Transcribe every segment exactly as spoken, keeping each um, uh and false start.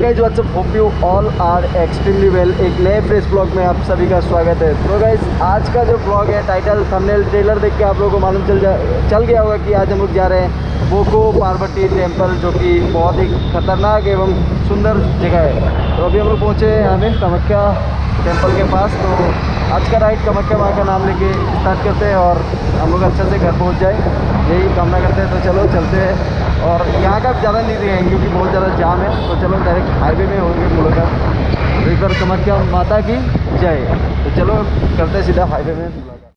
Guys what's up, hope you all are extremely well. एक नए fresh blog में आप सभी का स्वागत है। तो गाइज आज का जो ब्लॉग है, टाइटल थंबनेल ट्रेलर देख के आप लोगों को मालूम चल जा चल गया होगा कि आज हम लोग जा रहे हैं बोको पार्वती टेम्पल, जो कि बहुत ही खतरनाक एवं सुंदर जगह है। तो अभी हम लोग पहुँचे हैं यहाँ पे कामाख्या टेम्पल के पास। तो आज का राइड कामाख्या माँ का नाम लेके स्टार्ट करते हैं और हम लोग अच्छे से घर पहुँच जाए, यही कामना करते हैं। तो चलो चलते हैं। और यहाँ का ज़्यादा नहीं दिखाएंगे क्योंकि बहुत ज़्यादा जाम है। तो चलो डायरेक्ट हाईवे में होंगे मुलाकात। तो एक बार कामाख्या माता की जय। तो चलो करते हैं सीधा हाईवे में मुलाकात।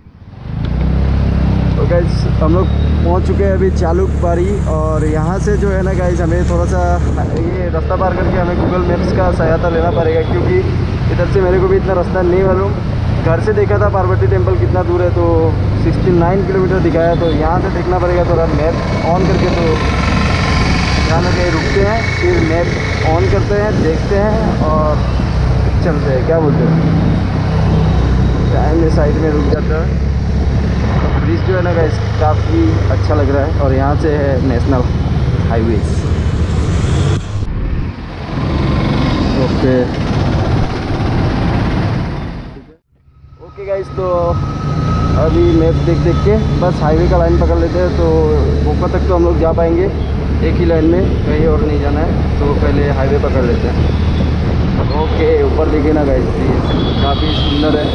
तो गाइस हम लोग पहुँच चुके हैं अभी चालुकबाड़ी, और यहाँ से जो है ना गाइस हमें थोड़ा सा ये रास्ता पार करके हमें गूगल मैप्स का सहायता लेना पड़ेगा, क्योंकि इधर से मेरे को भी इतना रास्ता नहीं मालूम। घर से देखा था पार्वती टेम्पल कितना दूर है, तो उनहत्तर किलोमीटर दिखाया। तो यहाँ से देखना पड़ेगा थोड़ा मैप ऑन करके। तो यहाँ ना कहीं रुकते हैं, फिर मैप ऑन करते हैं, देखते हैं और चलते हैं। क्या बोलते हैं, टाइम में साइड में रुक जाता है। ब्रिज जो है ना गाइस काफ़ी अच्छा लग रहा है, और यहाँ से है national highways. Okay okay guys, तो अभी मैप देख देख के बस हाईवे का लाइन पकड़ लेते हैं। तो बोका तक तो हम लोग जा पाएंगे एक ही लाइन में, कहीं और नहीं जाना है। तो पहले हाईवे पकड़ लेते हैं। ओके, ऊपर देखिए ना गाइस, काफ़ी सुंदर है।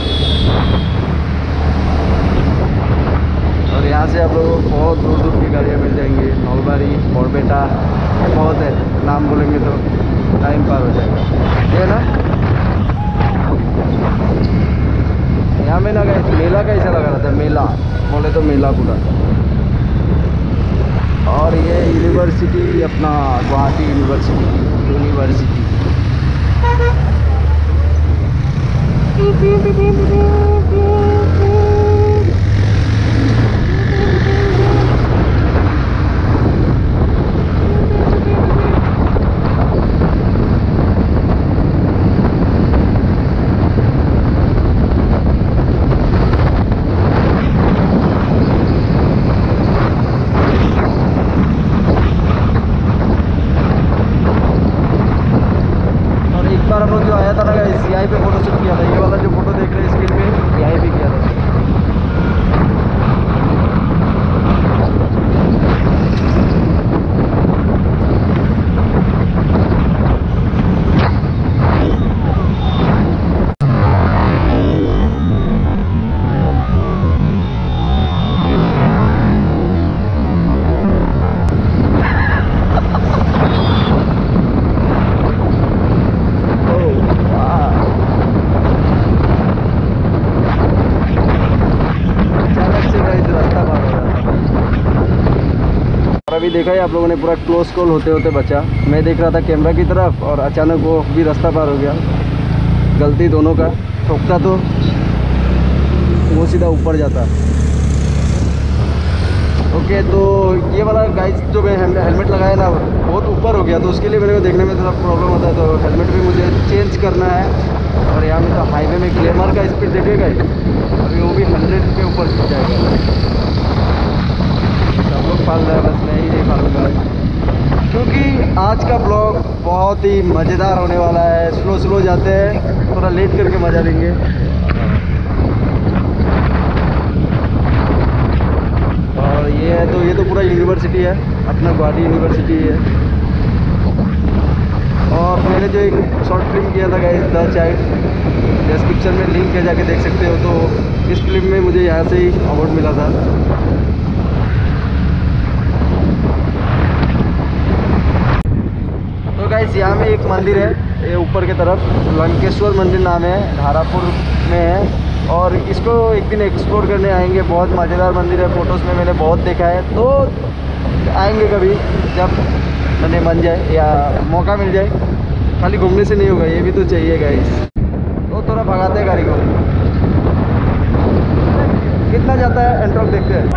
और यहाँ से आप लोगों को बहुत दूर दूर की गाड़ियाँ मिल जाएंगी। नौलबारी, बरपेटा, बहुत है, नाम बोलेंगे तो टाइम पार हो जाएगा, ये ना। यहाँ में ना गाइस मेला कैसा लगा रहा था, मेला बोले तो मेला पूरा। और ये यूनिवर्सिटी अपना गुवाहाटी यूनिवर्सिटी यूनिवर्सिटी हम लोग जो आया था ना गाइस, यहीं पे फोटो शूट किया था। ये वाला जो फोटो देख रहे हैं स्क्रीन में, यहीं पे किया था। अभी देखा है आप लोगों ने, पूरा क्लोज कॉल होते होते बचा। मैं देख रहा था कैमरा की तरफ और अचानक वो भी रास्ता पार हो गया। गलती दोनों का, ठोकता तो वो सीधा ऊपर जाता। ओके, तो ये वाला गाइस जो मैं हेलमेट लगाया ना बहुत ऊपर हो गया, तो उसके लिए मेरे को देखने में थोड़ा प्रॉब्लम होता है। तो हेलमेट भी मुझे चेंज करना है। और यहाँ में तो हाईवे में ग्लैमर का स्पीड देखिएगा, अभी वो भी हंड्रेड के ऊपर खींच जाएगा। सब लोग पाल रहे हैं, बस मैं ही नहीं पालूंगा, क्योंकि आज का ब्लॉग बहुत ही मज़ेदार होने वाला है। स्लो स्लो जाते हैं, थोड़ा लेट करके मज़ा लेंगे। और ये है तो ये तो पूरा यूनिवर्सिटी है, अपना गुवाहाटी यूनिवर्सिटी है। और मैंने जो एक शॉर्ट फिल्म किया था गाइस, द चाइल्ड, डिस्क्रिप्शन में लिंक है, जाके देख सकते हो। तो इस फिल्म में मुझे यहाँ से ही अवार्ड मिला था। तो गाइस यहाँ में एक मंदिर है, ये ऊपर की तरफ लंकेश्वर मंदिर नाम है, धारापुर में है। और इसको एक दिन एक्सप्लोर करने आएंगे, बहुत मज़ेदार मंदिर है। फ़ोटोज़ में मैंने बहुत देखा है। तो आएंगे कभी जब मैंने बन जाए या मौका मिल जाए। खाली घूमने से नहीं होगा, ये भी तो चाहिए गाइस। तो थोड़ा भगाते हैं गाड़ी को। कितना जाता है एंट्रोक देखते हैं।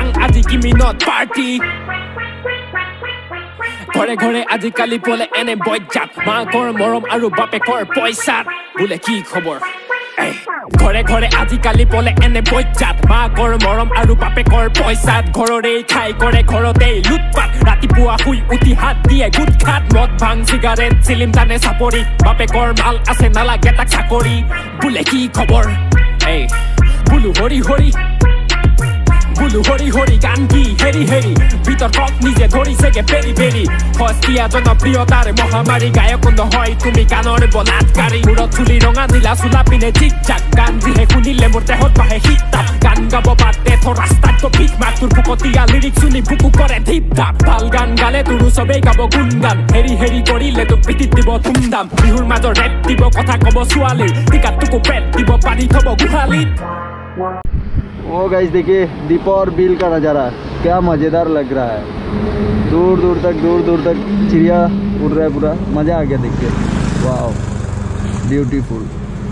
ঘৰে ঘৰে আজিকালি বোলে এনে বৈজাত, মাকৰ মৰম আৰু বাপেকৰ পইচাত বোলে কি খবৰ। ঘৰে ঘৰে আজিকালি বলে এনে বৈজাত মাকৰ মৰম আৰু বাপেকৰ পইচাত ঘৰৰে খাই কৰে ঘৰতেই লুটপাট ৰাতিপুৱা শুই উঠি হাত দিয়ে গুট খাত মদ ভাং চিগাৰেট চিলিম জানে চাপৰি বাপেকৰ মাল আছে নালাগে তাক চাকৰি বোলে কি খবৰ এই বোলো হৰি হৰি বোলো হৰি হৰি গান কি হেৰি হেৰি বিতৰ্কক নিজে ধৰিছেগে পেৰি পেৰি সস্তীয়া জনপ্ৰিয়তাৰ মহামাৰী গায়ক নহয় তুমি গানৰ বলাৎকাৰী মূৰত চুলি ৰঙা নীলা চোলা পিনে জিক জাক গান যিহে শুনিলে মোৰ দেহত বাঢ়ে শীত গান গাব বাদে থ ৰাস্তাত তো ভিক মাত তোৰ ভুকতীয়া লিৰিক শুনি বুকু কৰে ধিপ ধাপ ভাল গান গালে তোৰো চবেই গাব গুণ গান হেৰি হেৰি কৰিলে তোক পিঠিত দিব ধুমধাম বিহুৰ মাজৰ ৰেপ দিব কথা কব ছোৱালীৰ টিকাত তোকো পেট দিব পানী থব গোহালিত वो गाइस देखिए दीपा और बिल का नज़ारा क्या मज़ेदार लग रहा है दूर दूर तक दूर दूर तक चिड़िया उड़ रहा है पूरा मज़ा आ गया देख के वाह ब्यूटीफुल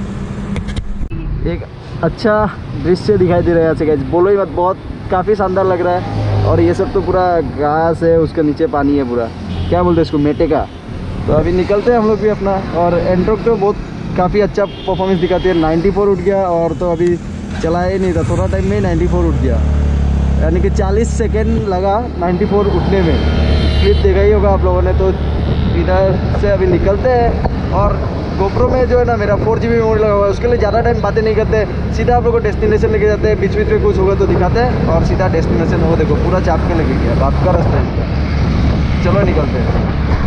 एक अच्छा दृश्य दिखाई दे रहा है यहाँ से गाइस बोलो ही मत बहुत काफ़ी शानदार लग रहा है और ये सब तो पूरा घास है उसके नीचे पानी है पूरा क्या बोलते हैं इसको मेटे का तो अभी निकलते हैं हम लोग भी अपना और एंड्रोक तो बहुत काफ़ी अच्छा परफॉर्मेंस दिखाती है नाइन्टी फोर उठ गया और तो अभी चला ही नहीं था थोड़ा टाइम में नाइन्टी फोर उठ गया यानी कि चालीस सेकेंड लगा नाइन्टी फोर उठने में क्लिप देखा ही होगा आप लोगों ने तो इधर से अभी निकलते हैं और गोप्रो में जो है ना मेरा फोर जी बी मेमोरी लगा हुआ है उसके लिए ज़्यादा टाइम बातें नहीं करते सीधा आप लोग को डेस्टिनेशन लेके जाते हैं बीच बीच में कुछ होगा तो दिखाते हैं और सीधा डेस्टिनेशन वो देखो पूरा चाप के लेके गया रात का रास्ता इसका चलो निकलते हैं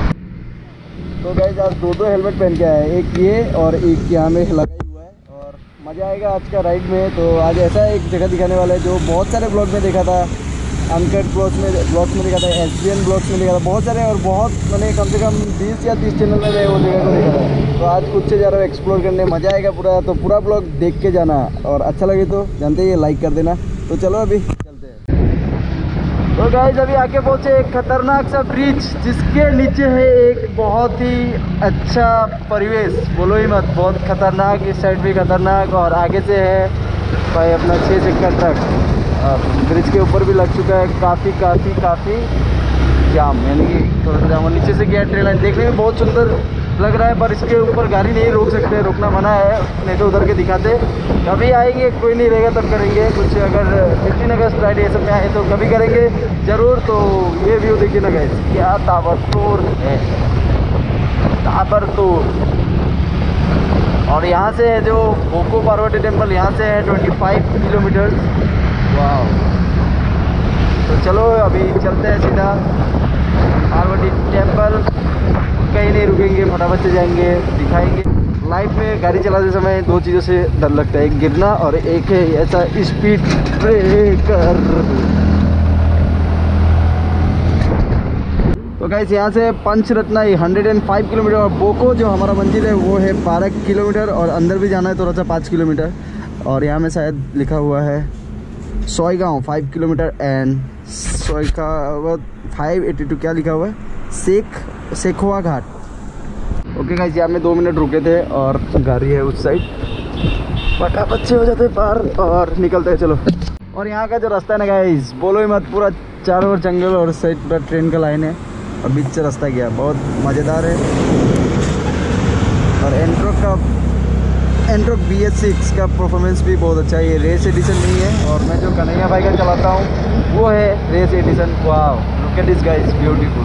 तो गाइस आज दो दो हेलमेट पहन के आए एक ये और एक यहाँ में लगा हुआ है और मज़ा आएगा आज का राइड में तो आज ऐसा एक जगह दिखाने वाला है जो बहुत सारे ब्लॉग में देखा था अनकट ब्लॉग्स में ब्लॉग्स में देखा था एस बी एन ब्लॉग्स में देखा था बहुत सारे और बहुत मैंने कम से कम बीस या तीस चैनल में मैं वो जगह को देखा था तो आज खुद से जा रहा हूँ एक्सप्लोर करने मज़ा आएगा पूरा तो पूरा ब्लॉग देख के जाना और अच्छा लगे तो जानते ही लाइक कर देना तो चलो अभी चलते हैं तो गाइस अभी आके पहुँचे एक खतरनाक सा ब्रिज जिसके नीचे है एक बहुत ही अच्छा परिवेश बोलो ही मत बहुत खतरनाक इस साइड भी खतरनाक और आगे से है भाई अपना छः चक्का ट्रक ब्रिज के ऊपर भी लग चुका है काफ़ी काफ़ी काफ़ी जाम यानी कि थोड़ा सा जाम नीचे से गया ट्रेन लाइन देखने में बहुत सुंदर लग रहा है पर इसके ऊपर गाड़ी नहीं रोक सकते रोकना मना है नहीं तो उधर के दिखाते कभी आएंगे कोई नहीं रहेगा तब करेंगे कुछ अगर फिफ्टीन अगस्त फ्राइडे ये सब में आए तो कभी करेंगे ज़रूर तो ये व्यू देखिए ना गाइस क्या ताबड़तोड़ है ताबड़तोड़ और यहाँ से है जो बोको पार्वती टेम्पल यहाँ से है पच्चीस किलोमीटर वाह तो चलो अभी चलते हैं सीधा पार्वती टेम्पल कहीं नहीं रुकेंगे फटाफट से जाएंगे दिखाएंगे लाइफ में गाड़ी चलाते समय दो चीज़ों से डर लगता है एक गिरना और एक है ऐसा स्पीड ब्रेकर तो गाइस यहाँ से पंचरत्ना एक सौ पाँच किलोमीटर और बोको जो हमारा मंजिल है वो है बारह किलोमीटर और अंदर भी जाना है थोड़ा सा पाँच किलोमीटर और यहाँ में शायद लिखा हुआ है Soigaon five kilometre and Soigaon five eighty two क्या लिखा हुआ है शेख शेखवा घाट ओके गाइस यहाँ में दो मिनट रुके थे और गाड़ी है उस साइड फटाफट से हो जाते पार और निकलते हैं चलो और यहाँ का जो रास्ता है ना गाइस बोलो ही मत पूरा चारों ओर जंगल और साइड पूरा ट्रेन का लाइन है और बीच से रास्ता गया बहुत मज़ेदार है और एंट्रोक का एंट्रोक बी एस सिक्स का परफॉर्मेंस भी बहुत अच्छा है ये रेस एडिशन नहीं है और मैं जो कन्हैया भाई का चलाता हूँ वो है race edition wow look at this guys beautiful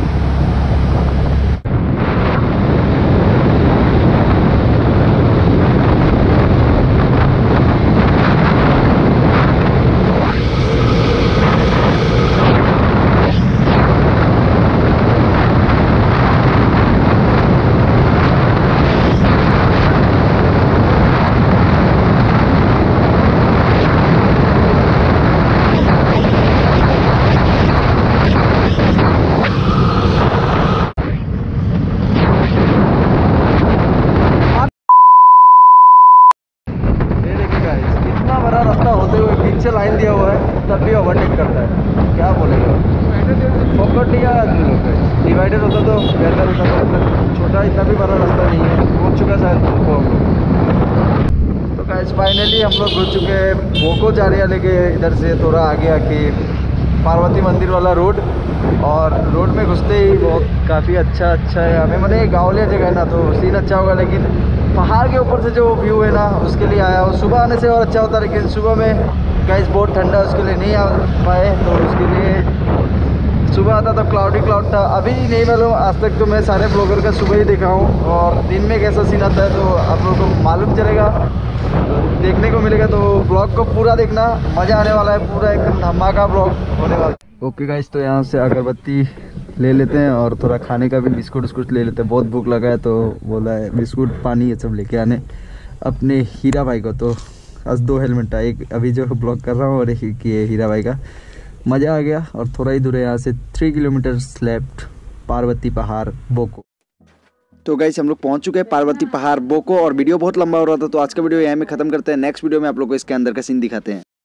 line दिया हुआ है तब भी ओवरटेक करता है क्या बोलेगा फोकट लिया आदमी लोग का डिवाइडर होता तो बेहतर होता तो मतलब छोटा इतना भी बड़ा रास्ता नहीं है पहुँच चुका शायद बोको हम लोग तो गाइस फाइनली हम लोग घुस चुके हैं बोको जा रहे हैं लेके इधर से थोड़ा आगे आके पार्वती मंदिर वाला रोड। और रोड में घुसते ही बहुत काफ़ी अच्छा अच्छा है। हमें मतलब गाँवलिया जगह है ना, तो सीन अच्छा होगा, लेकिन पहाड़ के ऊपर से जो व्यू है ना उसके लिए आया हूँ। सुबह आने से और अच्छा होता है, लेकिन सुबह में गाइस बहुत ठंडा, उसके लिए नहीं आ पाए। तो उसके लिए सुबह आता तो क्लाउडी क्लाउड था, अभी नहीं मालूम। आज तक तो मैं सारे ब्लॉगर का सुबह ही देखा हूँ, और दिन में कैसा सीन आता है तो आप लोगों को मालूम चलेगा, देखने को मिलेगा। तो ब्लॉग को पूरा देखना, मज़ा आने वाला है, पूरा एक धमाका ब्लॉग होने वाला है। ओके गाइस, तो यहाँ से अगरबत्ती ले लेते हैं और थोड़ा खाने का भी बिस्कुट उस्कुट ले लेते हैं। बहुत भूख लगा है, तो बोला है बिस्कुट पानी ये सब लेके आने अपने हीरा भाई को। तो आज दो हेलमेट था, एक अभी जो ब्लॉग कर रहा हूँ और एक ये हीरा भाई का। मज़ा आ गया। और थोड़ा ही दूर है यहाँ से, थ्री किलोमीटर लेफ्ट, पार्वती पहाड़ बोको। तो गाइस हम लोग पहुंच चुके हैं पार्वती पहाड़ बोको, और वीडियो बहुत लंबा हो रहा था, तो आज का वीडियो यहीं में खत्म करते हैं। नेक्स्ट वीडियो में आप लोग को इसके अंदर का सीन दिखाते हैं।